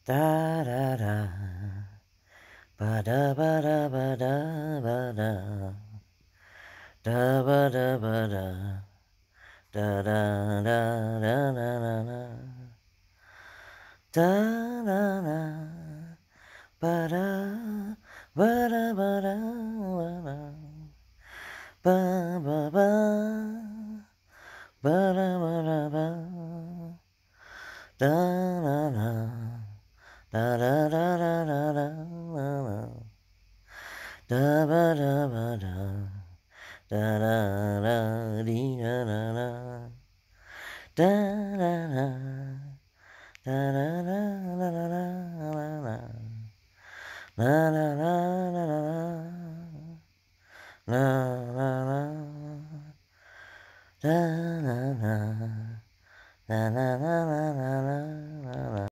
Da da da, ba da ba da ba da ba da, da ba da ba da, da da da da da da da da ba da ba da ba da ba ba ba ba da ba da ba da da da. Da da da da da da da ba da ba da da da da dee da da da da da da da da da da da da da da da